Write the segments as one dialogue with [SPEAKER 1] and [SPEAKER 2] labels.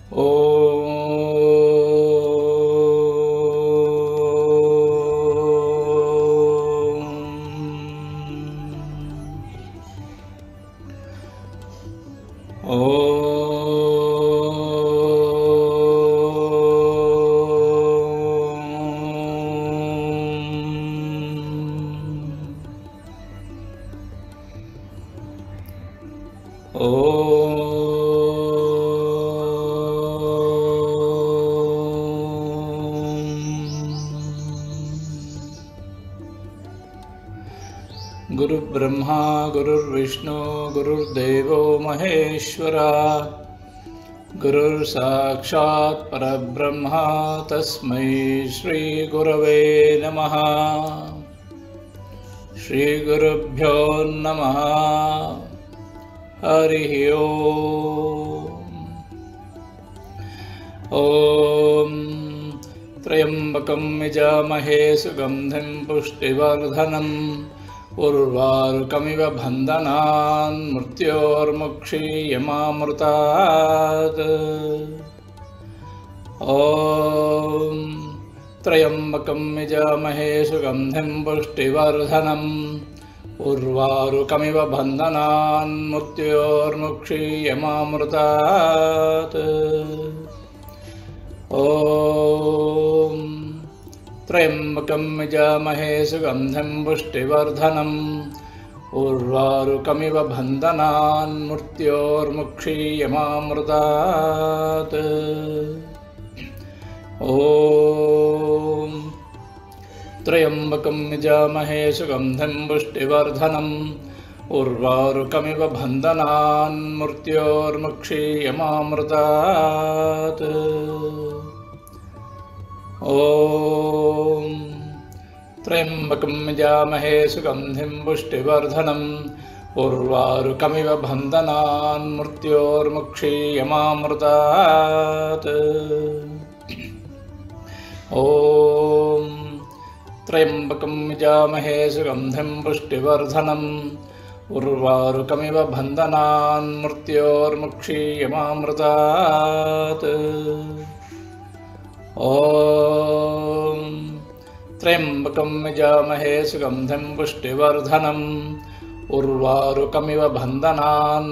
[SPEAKER 1] गुरुर्ब्रह्मा गुरुर्विष्णु गुरुर्देवो महेश्वरा गुरुर्साक्षात् परब्रह्मा तस्मै श्री गुरवे नमः। श्री गुरुभ्यो नमः। हरिः ओम त्र्यंबकं यजामहे सुगंधिं पुष्टिवर्धनम् उर्वारुकमिव बन्धनान् मृत्योर्मुक्षीयमामृतात्। ॐ त्र्यंबकं यजामहे सुगंधिं पुष्टिवर्धनम् उर्वारुकमिव बन्धनान् मृत्योर्मुक्षीयमामृतात्। ॐ त्र्यंबकं यजामहे सुगंधिं पुष्टिवर्धनम् उर्वारुकमिव बन्धनान् मृत्योर्मुक्षीयमामृतात्। ॐ त्र्यंबकं यजामहे सुगंधिं पुष्टिवर्धनम् उर्वारुकमिव बन्धनान् मृत्योर्मुक्षीयमामृतात्। ॐ त्र्यंबकं यजामहे सुगंधिं पुष्टिवर्धनम् उर्वारुकमिव बन्धनान् मृत्योर्मुक्षीयमामृतात्। ॐ त्र्यंबकं यजामहे सुगंधिं पुष्टिवर्धनम् उर्वारुकमिव बन्धनान् मृत्योर्मुक्षीयमामृतात्। ॐ त्र्यंबकं यजामहे सुगंधिं पुष्टिवर्धनम् उर्वारुकमिव बन्धनान्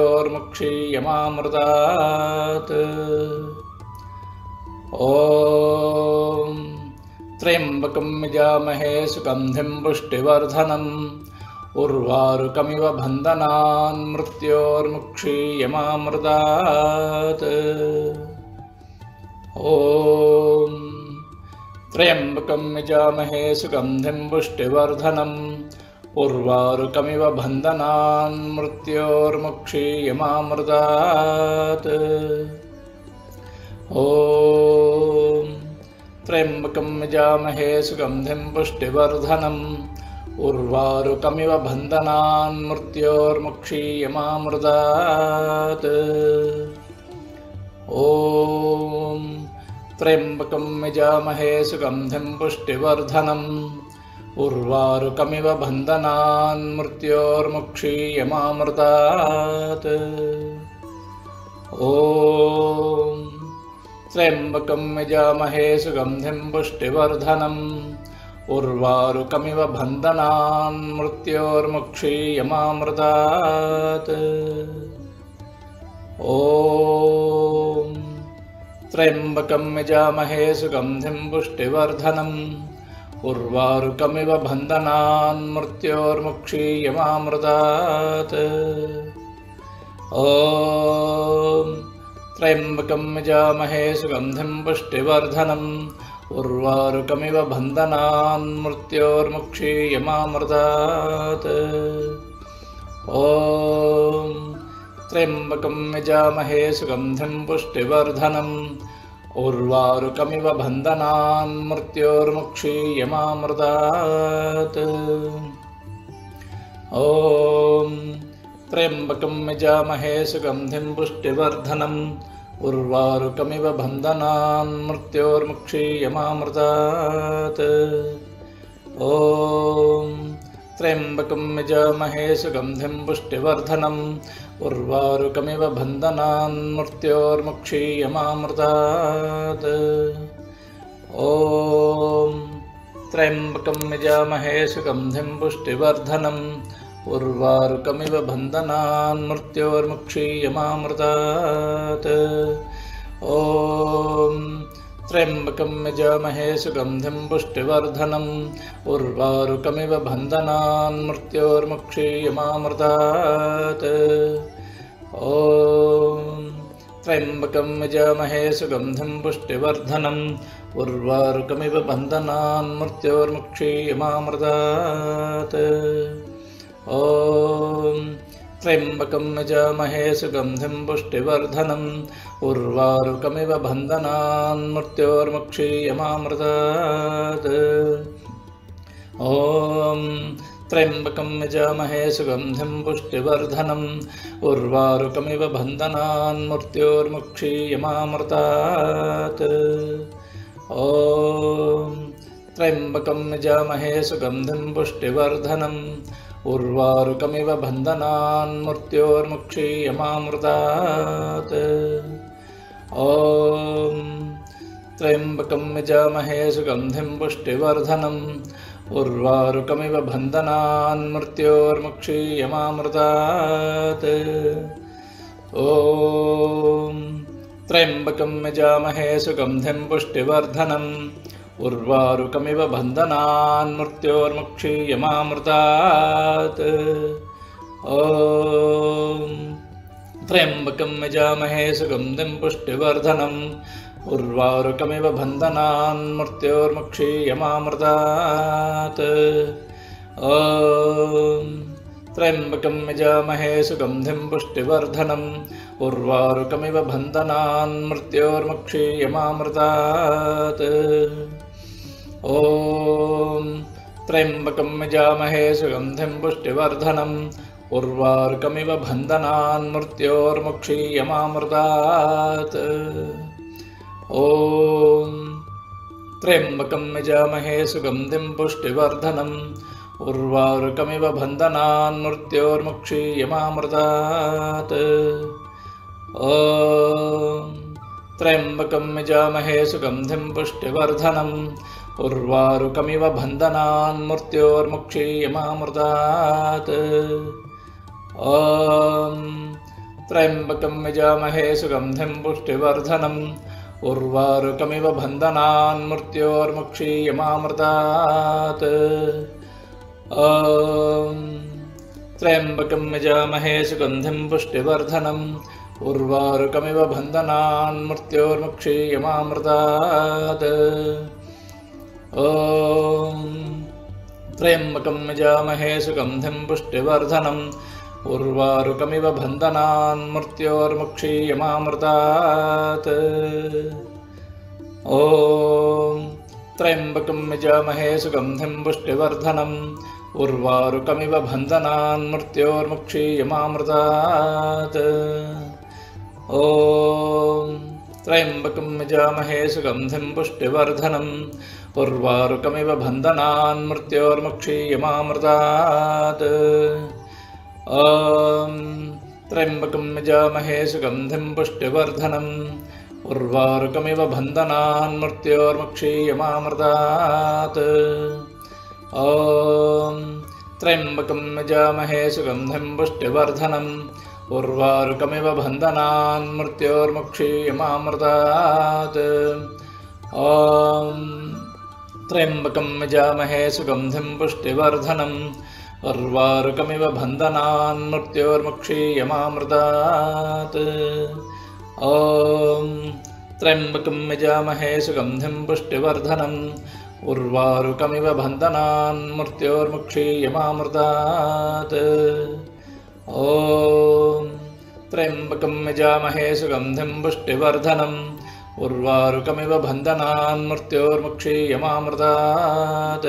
[SPEAKER 1] मृत्योर्मुक्षीयमामृतात्। ॐ त्र्यंबकं यजामहे सुगंधिं पुष्टिवर्धनम् उर्वारुकमिव बन्धनान् मृत्योर्मुक्षीयमामृतात्। ॐ त्र्यंबकं यजामहे सुगंधिं पुष्टिवर्धनम् उर्वारुकमिव बन्धनान् मृत्योर्मुक्षीयमामृतात्। ॐ त्र्यंबकं यजामहे सुगंधिं पुष्टिवर्धनम् उर्वारुकमिव बन्धनान् मृत्योर्मुक्षीयमामृतात्। ॐ त्र्यंबकं यजामहे सुगंधिं पुष्टिवर्धनम् उर्वारुकमिव बन्धनान् मृत्योर्मुक्षीयमामृतात्। ॐ त्र्यंबकं यजामहे सुगंधिं पुष्टिवर्धनम् उर्वारुकमिव बन्धनान् मृत्योर्मुक्षीयमामृतात्। ॐ त्र्यंबकं यजामहे सुगंधिं पुष्टिवर्धनम् उर्वारुकमिव बन्धनान् मृत्योर्मुक्षीयमामृतात्। ॐ त्र्यंबकं यजामहे सुगंधिं पुष्टिवर्धनम् उर्वारुकमिव बन्धनान् मृत्योर्मुक्षीयमामृतात्। ॐ त्र्यंबकं यजामहे सुगंधिं पुष्टिवर्धनम् उर्वारुकमिव बन्धनान् मृत्योर्मुक्षीयमामृतात्। ॐ त्र्यंबकं यजामहे सुगंधिं पुष्टिवर्धनम् उर्वारुकमिव बन्धनान् मृत्योर्मुक्षीयमामृतात्। ॐ त्र्यम्बकं यजामहे सुगन्धिं पुष्टिवर्धनम् उर्वारुकमिव बन्धनान् मृत्योर्मुक्षीयमामृतात्। ॐ त्र्यम्बकं यजामहे सुगन्धिं पुष्टिवर्धनम् उर्वारुकमिव बन्धनान् मृत्योर्मुक्षीयमामृतात्। ॐ त्र्यम्बकं यजामहे सुगन्धिं पुष्टिवर्धनम् उर्वारुकमिव बन्धनान् मृत्योर्मुक्षीयमामृतात्। ॐ त्र्यम्बकं यजामहे सुगन्धिं पुष्टिवर्धनम् उर्वारुकमिव बन्धनान् मृत्योर्मुक्षीयमामृतात्। ॐ त्र्यम्बकं यजामहे सुगन्धिं पुष्टिवर्धनम् उर्वारुकमिव बन्धनान् मृत्योर्मुक्षीयमामृतात्। ॐ त्र्यम्बकं यजामहे सुगन्धिं पुष्टिवर्धनम् उर्वारुकमिव बन्धनान् मृत्योर्मुक्षीयमामृतात्। ॐ त्र्यम्बकं यजामहे सुगन्धिं पुष्टिवर्धनम् उर्वारुकमिव बन्धनान् मृत्योर्मुक्षीयमामृतात्। ॐ त्र्यम्बकं यजामहे सुगन्धिं पुष्टिवर्धनम् उर्वारुकमिव बन्धनान् मृत्योर्मुक्षीयमामृतात्। ॐ त्र्यम्बकं यजामहे सुगन्धिं पुष्टिवर्धनम् उर्वारुकमिव बन्धनान् मृत्योर्मुक्षीयमामृतात्। ॐ त्र्यम्बकं यजामहे सुगन्धिं पुष्टिवर्धनम् उर्वारुकमिव बन्धनान् मृत्योर्मुक्षीयमामृतात्। ॐ त्र्यम्बकं यजामहे सुगन्धिं पुष्टिवर्धनम् उर्वारुकमिव बन्धनान् मृत्योर्मुक्षीयमामृतात्। ॐ त्र्यम्बकं यजामहे सुगन्धिं पुष्टिवर्धनम् उर्वारुकमिव बन्धनान् मृत्योर्मुक्षीयमामृतात्। ॐ त्र्यम्बकं यजामहे सुगन्धिं पुष्टिवर्धनम् उर्वारुकमिव बन्धनान् मृत्योर्मुक्षीयमामृतात्। ॐ त्र्यम्बकं यजामहे सुगन्धिं पुष्टिवर्धनम् उर्वारुकमिव बन्धनान् मृत्योर्मुक्षीयमामृतात्। ॐ त्र्यम्बकं यजामहे सुगन्धिं पुष्टिवर्धनम् उर्वारुकमिव बन्धनान् मृत्योर्मुक्षीयमामृतात्। ॐ त्र्यम्बकं यजामहे सुगन्धिं पुष्टिवर्धनम् उर्वारुकमिव बन्धनान् मृत्योर्मुक्षीयमामृतात्। ॐ त्र्यम्बकं यजामहे सुगन्धिं पुष्टिवर्धनम् उर्वारुकमिव बन्धनान् मृत्योर्मुक्षीयमामृतात्। ॐ त्र्यम्बकं यजामहे सुगन्धिं पुष्टिवर्धनम् उर्वारुकमिव बन्धनान् मृत्योर्मुक्षीयमामृतात्। ॐ त्र्यम्बकं यजामहे सुगन्धिं पुष्टिवर्धनम् उर्वारुकमिव बन्धनान् मृत्योर्मुक्षीयमामृतात्। ॐ त्र्यम्बकं यजामहे सुगन्धिं पुष्टिवर्धनम् उर्वारुकमिव बन्धनान् मृत्योर्मुक्षीयमामृतात्। ॐ त्र्यम्बकं यजामहे सुगन्धिं पुष्टिवर्धनम् उर्वारुकमिव बन्धनान् मृत्योर्मुक्षीयमामृतात्। ॐ त्र्यम्बकं यजामहे सुगन्धिं पुष्टिवर्धनम् उर्वारुकमिव बन्धनान् मृत्योर्मुक्षीयमामृतात्। ॐ त्र्यम्बकं यजामहे सुगन्धिं पुष्टिवर्धनम् उर्वारुकमिव बन्धनान् मृत्योर्मुक्षीयमामृतात्। ॐ त्र्यम्बकं यजामहे सुगन्धिं पुष्टिवर्धनम् उर्वारुकमिव बन्धनान् मृत्योर्मुक्षीयमामृतात्।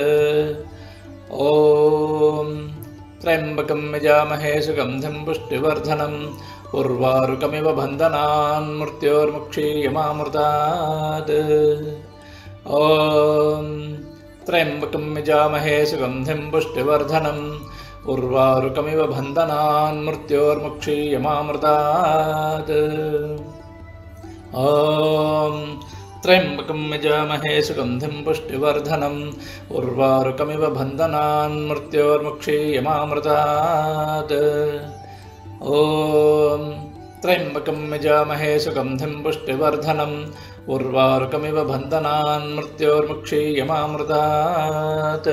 [SPEAKER 1] ॐ त्र्यम्बकं यजामहे सुगन्धिं पुष्टिवर्धनम् उर्वारुकमिव बन्धनान् मृत्योर्मुक्षीयमामृतात्। ॐ त्र्यम्बकं यजामहे सुगन्धिं पुष्टिवर्धनम् उर्वारुकमिव बन्धनान् मृत्योर्मुक्षीयमामृतात्। ॐ त्र्यम्बकं यजामहे सुगन्धिं पुष्टिवर्धनम् उर्वारुकमिव बन्धनान् मृत्योर्मुक्षीयमामृतात्। ॐ त्र्यम्बकं यजामहे सुगन्धिं पुष्टिवर्धनम् उर्वारुकमिव बन्धनान् मृत्योर्मुक्षीयमामृतात्।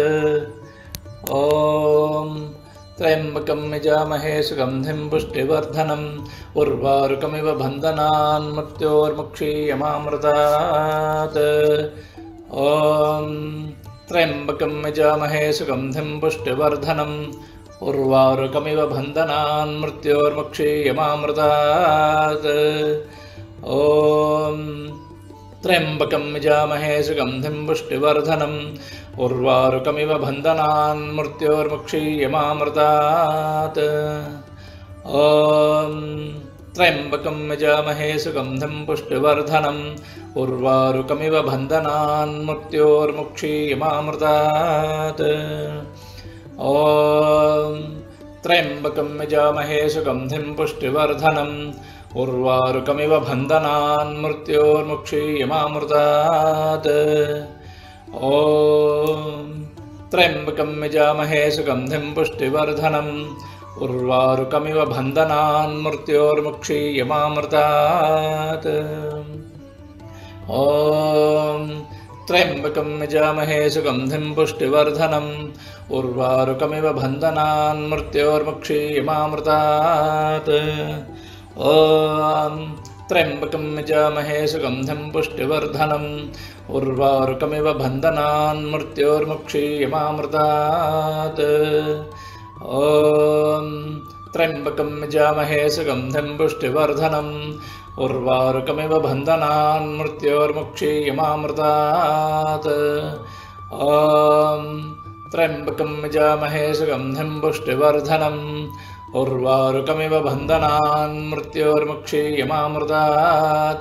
[SPEAKER 1] ॐ त्र्यम्बकं यजामहे सुगन्धिं पुष्टिवर्धनम् उर्वारुकमिव बन्धनान् मृत्योर्मुक्षीयमामृतात्। ॐ त्र्यम्बकं यजामहे सुगन्धिं पुष्टिवर्धनम् उर्वारुकमिव बन्धनान् मृत्योर्मुक्षीयमामृतात्। ॐ त्र्यम्बकं यजामहे सुगन्धिं पुष्टिवर्धनम् उर्वारुकमिव बन्धनान् मृत्योर्मुक्षीयमामृतात्। ॐ त्र्यम्बकं यजामहे सुगन्धिं पुष्टिवर्धनम् उर्वारुकमिव बन्धनान् मृत्योर्मुक्षीयमामृतात्। ॐ त्र्यम्बकं यजामहे सुगन्धिं पुष्टिवर्धनम् उर्वारुकमिव बन्धनान् मृत्योर्मुक्षीयमामृतात्। ॐ त्र्यम्बकं यजामहे सुगन्धिं पुष्टिवर्धनम् उर्वारुकमिव बन्धनान् मृत्योर्मुक्षीयमामृतात्। ॐ त्र्यम्बकं यजामहे सुगन्धिं पुष्टिवर्धनम् उर्वारुकमिव बन्धनान् मृत्योर्मुक्षीयमामृतात्। ॐ त्र्यम्बकं यजामहे सुगन्धिं पुष्टिवर्धनम् उर्वारुकमिव बन्धनान् मृत्योर्मुक्षीयमामृतात्। ॐ त्र्यम्बकं यजामहे सुगन्धिं पुष्टिवर्धनम् उर्वारुकमिव बन्धनान् मृत्योर्मुक्षीयमामृतात्। ॐ त्र्यम्बकं यजामहे सुगन्धिं पुष्टिवर्धनम् उर्वारुकमिव बन्धनान् मृत्योर्मुक्षीयमामृतात्।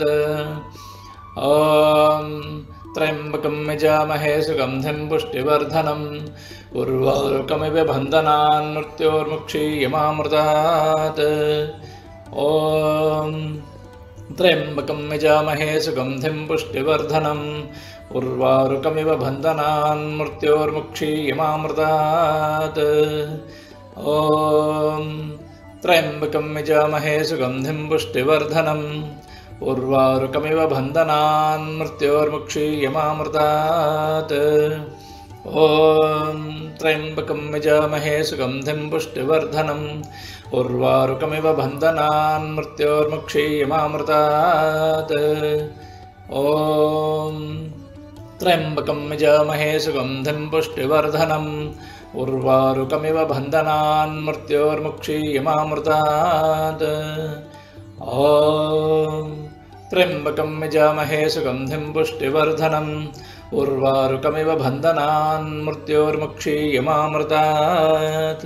[SPEAKER 1] ॐ त्र्यम्बकं यजामहे सुगन्धिं पुष्टिवर्धनम् उर्वारुकमिव बन्धनान् मृत्योर्मुक्षीयमामृतात्। ॐ त्र्यम्बकं यजामहे सुगन्धिं पुष्टिवर्धनम् उर्वारुकमिव बन्धनान् मृत्योर्मुक्षीयमामृतात्। ॐ त्र्यम्बकं यजामहे सुगन्धिं पुष्टिवर्धनम् उर्वारुकमिव बन्धनान् मृत्योर्मुक्षीयमामृतात्। ॐ त्र्यम्बकं यजामहे सुगन्धिं पुष्टिवर्धनम् उर्वारुकमिव बन्धनान् मृत्योर्मुक्षीयमामृतात्। ॐ त्र्यम्बकं यजामहे सुगन्धिं पुष्टिवर्धनम् उर्वारुकमिव बन्धनान् मृत्योर्मुक्षीयमामृतात्। ॐ त्र्यम्बकं यजामहे सुगन्धिं पुष्टिवर्धनम् उर्वारुकमिव बन्धनान् मृत्योर्मुक्षीयमामृतात्।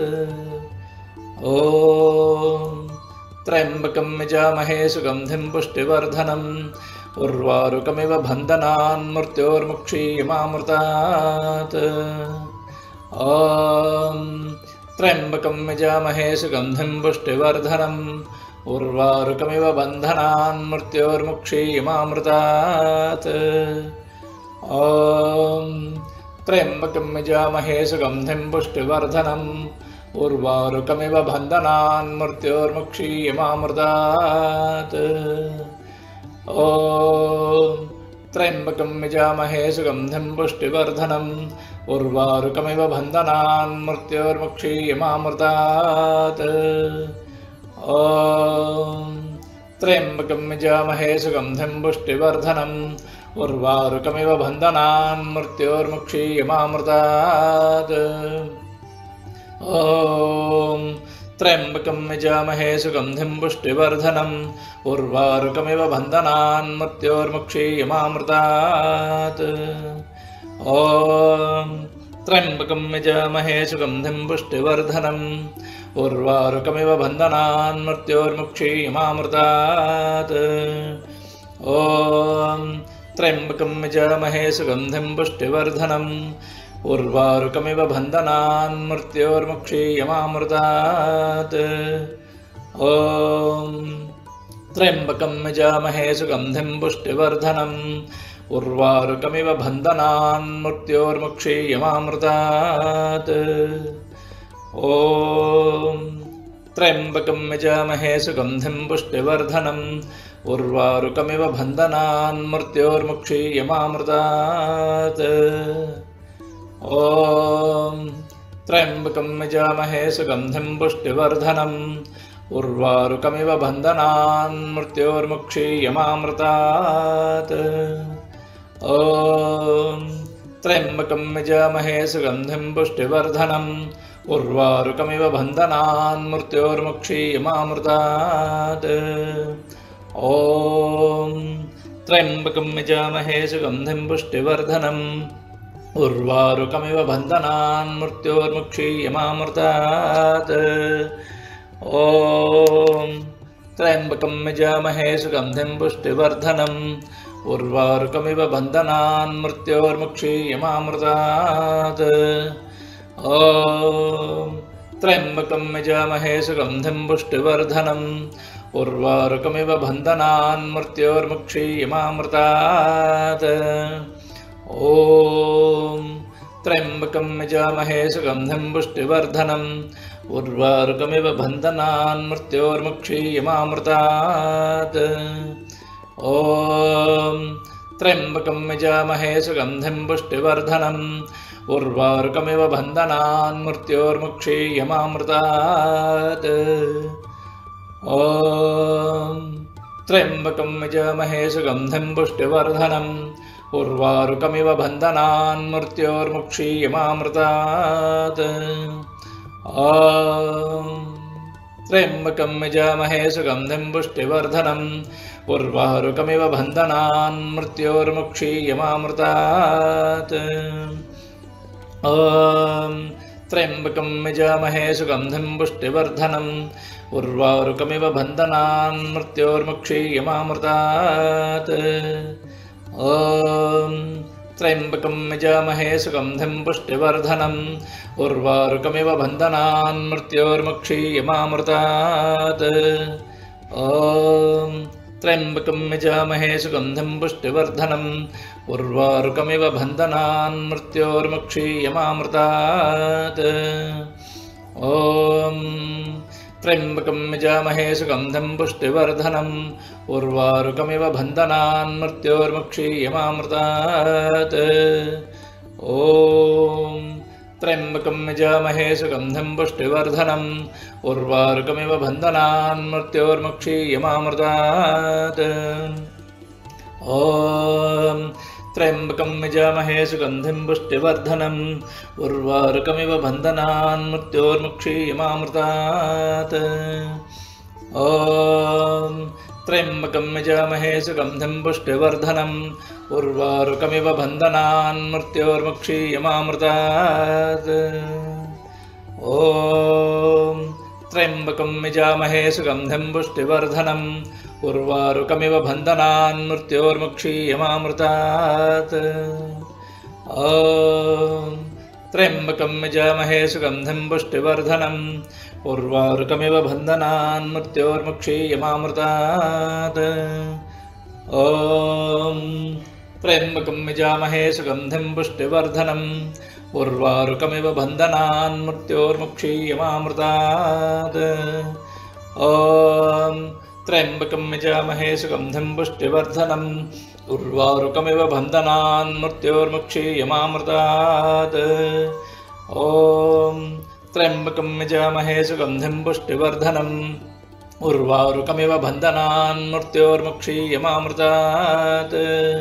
[SPEAKER 1] ॐ त्र्यम्बकं यजामहे सुगन्धिं पुष्टिवर्धनम् उर्वारुकमिव बन्धनान् मृत्योर्मुक्षीयमामृतात्। ॐ त्र्यम्बकं यजामहे सुगन्धिं पुष्टिवर्धनम् उर्वारुकमिव बन्धनान् मृत्योर्मुक्षीयमामृतात्। ॐ त्र्यम्बकं यजामहे सुगन्धिं पुष्टिवर्धनम् उर्वारुकमिव बन्धनान् मृत्योर्मुक्षीयमामृतात्। ॐ त्र्यम्बकं यजामहे सुगन्धिं पुष्टिवर्धनम् उर्वारुकमिव बन्धनान् मृत्योर्मुक्षीयमामृतात्। ॐ त्र्यम्बकं यजामहे सुगन्धिं पुष्टिवर्धनम् उर्वारुकमिव बन्धनान् मृत्योर्मुक्षीयमामृतात्। ॐ त्र्यम्बकं यजामहे सुगन्धिं पुष्टिवर्धनम् उर्वारुकमिव बन्धनान् मृत्योर्मुक्षीयमामृतात्। ॐ त्र्यम्बकं यजामहे सुगन्धिं पुष्टिवर्धनम् उर्वारुकमिव बन्धनान् मृत्योर्मुक्षीयमामृतात्। ॐ त्र्यम्बकं यजामहे सुगन्धिं पुष्टिवर्धनम् उर्वारुकमिव बन्धनान् मृत्योर्मुक्षीयमामृतात्। ॐ त्र्यम्बकं यजामहे सुगन्धिं पुष्टिवर्धनम् उर्वारुकमिव बन्धनान् मृत्योर्मुक्षीयमामृतात्। ॐ त्र्यम्बकं यजामहे सुगन्धिं पुष्टिवर्धनम् उर्वारुकमिव बन्धनान् मृत्योर्मुक्षीयमामृतात्। ॐ त्र्यम्बकं यजामहे सुगन्धिं पुष्टिवर्धनम् उर्वारुकमिव बन्धनान् मृत्योर्मुक्षीयमामृतात्। ॐ त्र्यम्बकं यजामहे सुगन्धिं पुष्टिवर्धनम् उर्वारुकमिव बन्धनान् मृत्योर्मुक्षीयमामृतात्। ॐ त्र्यम्बकं यजामहे सुगन्धिं पुष्टिवर्धनम् उर्वारुकमिव बन्धनान् मृत्योर्मुक्षीयमामृतात्। ॐ त्र्यम्बकं यजामहे सुगन्धिं पुष्टिवर्धनम् उर्वारुकमिव बन्धनान् मृत्योर्मुक्षीयमामृतात्। ॐ त्र्यम्बकं यजामहे सुगन्धिं पुष्टिवर्धनम् उर्वारुकमिव बन्धनान् मृत्योर्मुक्षीयमामृतात्। ॐ त्र्यम्बकं यजामहे सुगन्धिं पुष्टिवर्धनम् उर्वारुकमिव बन्धनान् मृत्योर्मुक्षीयमामृतात्। ॐ त्र्यम्बकं यजामहे सुगन्धिं पुष्टिवर्धनम् उर्वारुकमिव बन्धनान् मृत्योर्मुक्षीयमामृतात्। ॐ त्र्यम्बकं यजामहे सुगन्धिं पुष्टिवर्धनम् उर्वारुकमिव बन्धनान् मृत्योर्मुक्षीयमामृतात्। ॐ त्र्यम्बकं यजामहे सुगन्धिं पुष्टिवर्धनम् उर्वारुकमिव बन्धनान् मृत्योर्मुक्षीयमामृतात्। ॐ त्र्यम्बकं यजामहे सुगन्धिं पुष्टिवर्धनम् उर्वारुकमिव बन्धनान् मृत्योर्मुक्षीयमामृतात्। ॐ त्र्यम्बकं यजामहे सुगन्धिं पुष्टिवर्धनम् उर्वारुकमिव बन्धनान् मृत्योर्मुक्षीयमामृतात्। ॐ त्र्यम्बकं यजामहे सुगन्धिं पुष्टिवर्धनम् उर्वारुकमिव बन्धनान् मृत्योर्मुक्षीयमामृतात्। ॐ त्र्यम्बकं यजामहे सुगन्धिं पुष्टिवर्धनम् उर्वारुकमिव बन्धनान् मृत्योर्मुक्षीयमामृतात्। ॐ त्र्यम्बकं यजामहे सुगन्धिं पुष्टिवर्धनम् उर्वारुकमिव बन्धनान् मृत्योर्मुक्षीयमामृतात्। ॐ त्र्यम्बकं यजामहे सुगन्धिं पुष्टिवर्धनम् उर्वारुकमिव बन्धनान् मृत्योर्मुक्षीयमामृतात्। ॐ त्र्यम्बकं यजामहे सुगन्धिं पुष्टिवर्धनम् उर्वारुकमिव बन्धनान् मृत्योर्मुक्षीयमामृतात्। ॐ त्र्यम्बकं यजामहे सुगन्धिं पुष्टिवर्धनम् उर्वारुकमिव बन्धनान् मृत्योर्मुक्षीयमामृतात्। ॐ त्र्यम्बकं यजामहे सुगन्धिं पुष्टिवर्धनम् उर्वारुकमिव बन्धनान् मृत्योर्मुक्षीयमामृतात्। ॐ त्र्यम्बकं यजामहे सुगन्धिं पुष्टिवर्धनम् उर्वारुकमिव बन्धनान् मृत्योर्मुक्षीयमामृतात्। ॐ त्र्यम्बकं यजामहे सुगन्धिं पुष्टिवर्धनम् उर्वारुकमिव बन्धनान् मृत्योर्मुक्षीयमामृतात्। ॐ त्र्यम्बकं यजामहे सुगन्धिं पुष्टिवर्धनम् उर्वारुकमिव बन्धनान् मृत्योर्मुक्षीयमामृतात्।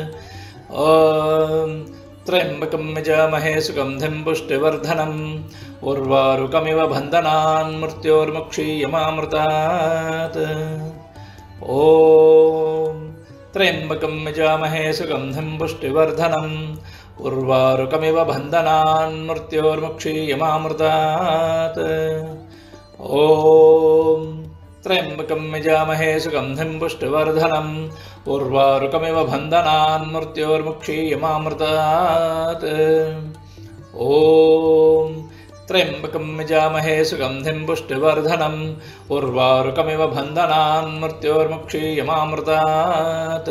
[SPEAKER 1] ॐ त्र्यम्बकं यजामहे सुगन्धिं पुष्टिवर्धनम् उर्वारुकमिव बन्धनान् मृत्योर्मुक्षीयमामृतात्। ॐ त्र्यम्बकं यजामहे सुगन्धिं पुष्टिवर्धनम् उर्वारुकमिव बन्धनान् मृत्योर्मुक्षीयमामृतात्। ॐ त्र्यम्बकं यजामहे सुगन्धिं पुष्टिवर्धनम् उर्वारुकमिव बन्धनान् मृत्योर्मुक्षीयमामृतात्। ॐ त्र्यम्बकं यजामहे सुगन्धिं पुष्टिवर्धनम् उर्वारुकमिव बन्धनान् मृत्योर्मुक्षीयमामृतात्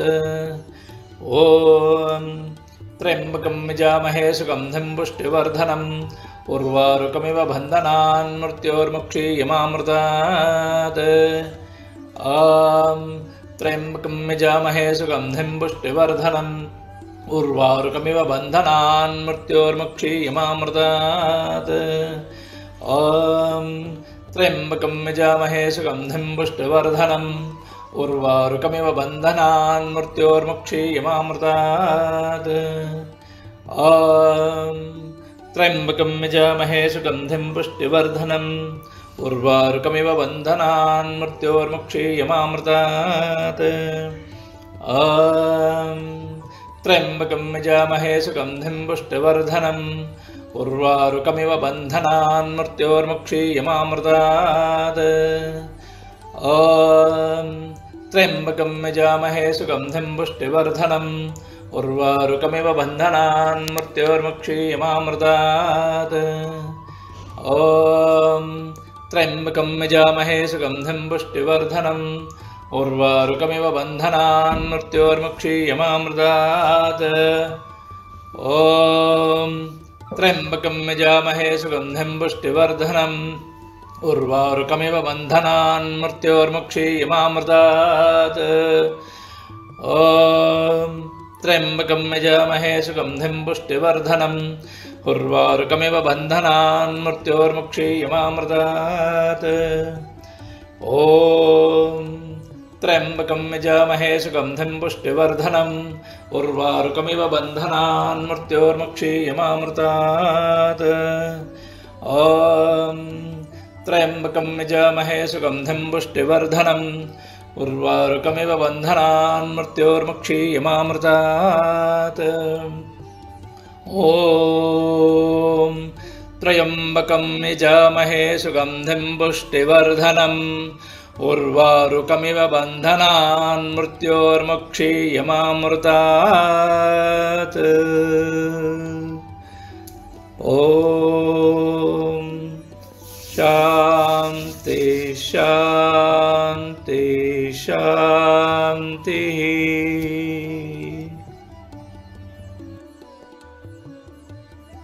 [SPEAKER 1] ॐ त्र्यम्बकं यजामहे सुगन्धिं पुष्टिवर्धनम् उर्वारुकमिव बन्धनान् मृत्योर्मुक्षीयमामृतात् ॐ त्र्यम्बकं यजामहे सुगन्धिं पुष्टिवर्धनम् उर्वारुकमिव बन्धनान् मृत्योर्मुक्षीयमामृतात् ॐ त्र्यम्बकं यजामहे सुगन्धिं पुष्टिवर्धनम् उर्वारुकमिव बन्धनान् मृत्योर्मुक्षीयमामृतात् ॐ त्र्यम्बकं यजामहे सुगन्धिं पुष्टिवर्धनम् उर्वारुकमिव बन्धनान् मृत्योर्मुक्षीयमामृतात् ॐ त्र्यम्बकं यजामहे सुगन्धिं पुष्टिवर्धनम् उर्वारुकमिव बन्धनान् मृत्योर्मुक्षीयमामृतात् ॐ त्र्यम्बकं यजामहे सुगन्धिं पुष्टिवर्धनम् उर्वारुकमिव बन्धनान् मृत्योर्मुक्षीयमामृतात् ॐ त्र्यम्बकं यजामहे सुगन्धिं पुष्टिवर्धनम् उर्वारुकमिव बन्धनान् मृत्योर्मुक्षीयमामृतात् ॐ त्र्यम्बकं यजामहे सुगन्धिं पुष्टिवर्धनम् उर्वारुकमिव बन्धनान् मृत्योर्मुक्षीयमामृतात् ॐ त्र्यम्बकं यजामहे सुगन्धिं पुष्टिवर्धनम् उर्वारुकमिव बन्धनान् मृत्योर्मुक्षीयमामृतात् ॐ त्र्यम्बकं यजामहे सुगन्धिं पुष्टिवर्धनम् उर्वारुकमिव बन्धनान् मृत्योर्मुक्षीयमामृतात् ॐ त्र्यम्बकं यजामहे सुगन्धिं पुष्टिवर्धनम् उर्वारुकमिव बन्धनान् मृत्योर्मुक्षीयमामृतात् ॐ त्र्यम्बकं यजामहे सुगन्धिं पुष्टिवर्धनम् उर्वारुकमिव बन्धनान् मृत्योर्मुक्षीयमामृतात् ॐ शान्ति शान्ति शान्तिः।